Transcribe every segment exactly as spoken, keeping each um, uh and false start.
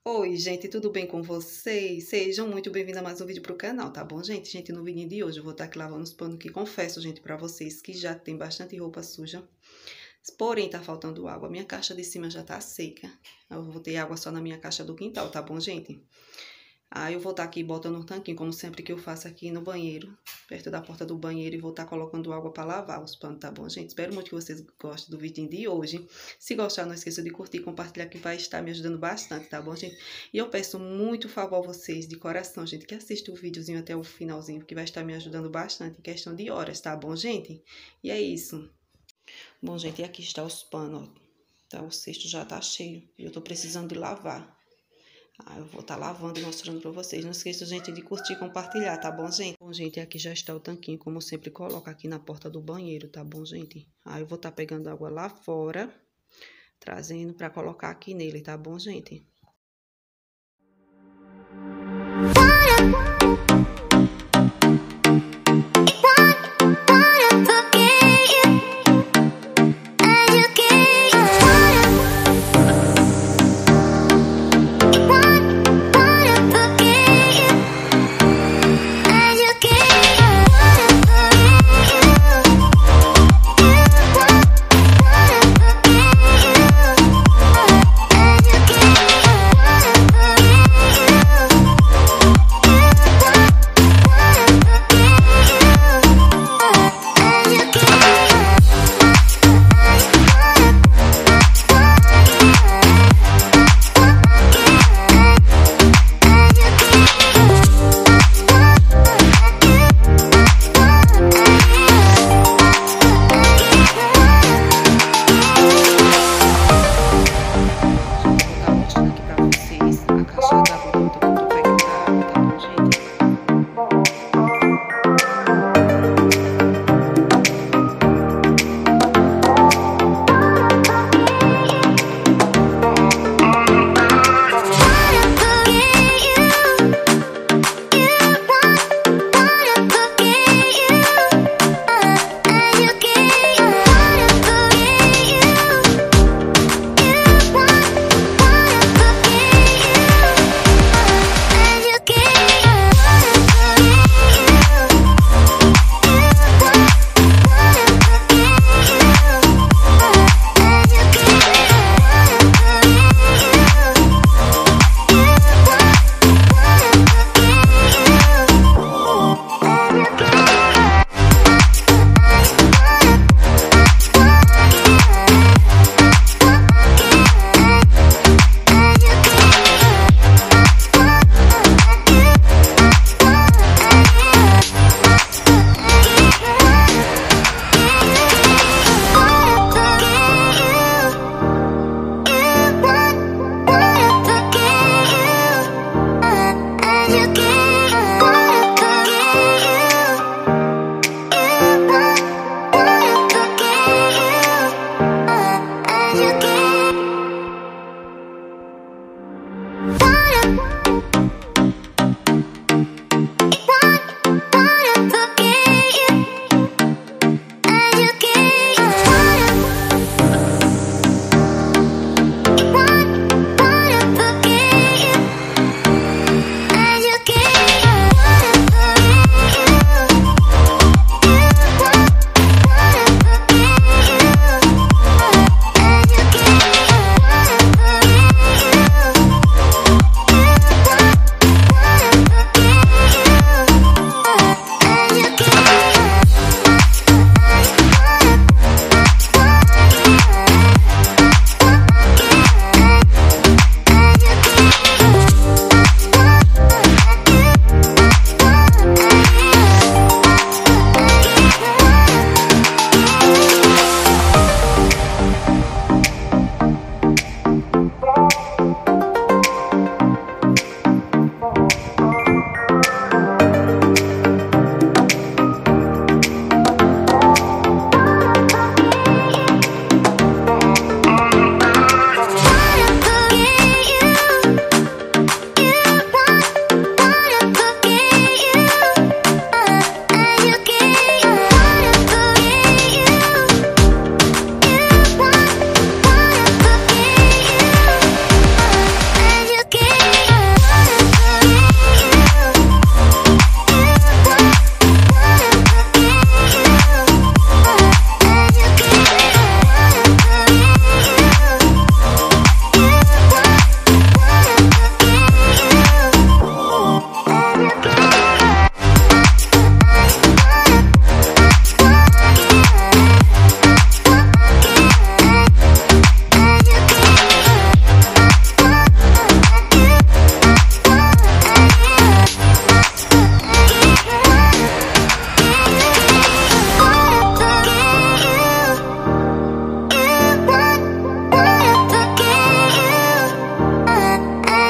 Oi, gente, tudo bem com vocês? Sejam muito bem-vindos a mais um vídeo pro canal, tá bom, gente? Gente, no vídeo de hoje eu vou estar aqui lavando os panos que confesso, gente, pra vocês que já tem bastante roupa suja. Porém, tá faltando água. Minha caixa de cima já tá seca. Eu vou ter água só na minha caixa do quintal, tá bom, gente? Aí eu vou estar aqui botando um tanquinho, como sempre que eu faço aqui no banheiro, perto da porta do banheiro, e vou estar colocando água para lavar os panos, tá bom, gente? Espero muito que vocês gostem do vídeo de hoje. Se gostar, não esqueça de curtir e compartilhar, que vai estar me ajudando bastante, tá bom, gente? E eu peço muito favor a vocês, de coração, gente, que assista o videozinho até o finalzinho, que vai estar me ajudando bastante, em questão de horas, tá bom, gente? E é isso. Bom, gente, e aqui está os panos, ó. Tá, o cesto já tá cheio, e eu tô precisando de lavar. Ah, eu vou estar tá lavando e mostrando pra vocês. Não esqueça, gente, de curtir e compartilhar, tá bom, gente? Bom, gente, aqui já está o tanquinho, como sempre, coloca aqui na porta do banheiro, tá bom, gente? Aí eu vou estar tá pegando água lá fora, trazendo pra colocar aqui nele, tá bom, gente?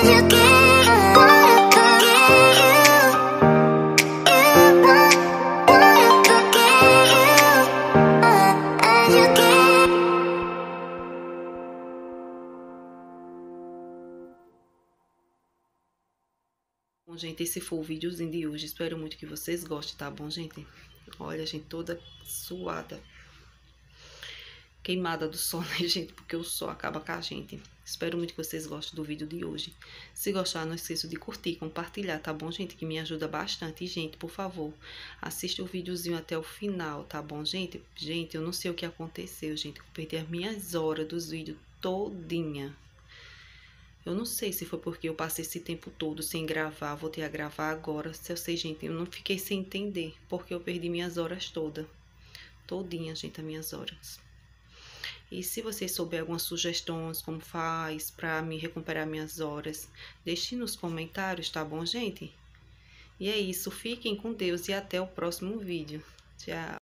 Bom, gente, esse foi o videozinho de hoje. Espero muito que vocês gostem, tá bom, gente? Olha, gente, toda suada, queimada do sol, né, gente? Porque o sol acaba com a gente. Espero muito que vocês gostem do vídeo de hoje. Se gostar, não esqueça de curtir, compartilhar, tá bom, gente? Que me ajuda bastante. E, gente, por favor, assista o videozinho até o final, tá bom, gente? Gente, eu não sei o que aconteceu, gente. Eu perdi as minhas horas dos vídeos todinha. Eu não sei se foi porque eu passei esse tempo todo sem gravar, voltei a gravar agora. Se eu sei, gente, eu não fiquei sem entender, porque eu perdi minhas horas todas. Todinha, gente, as minhas horas. E se vocês souberem algumas sugestões, como faz pra me recuperar minhas horas, deixe nos comentários, tá bom, gente? E é isso, fiquem com Deus e até o próximo vídeo. Tchau!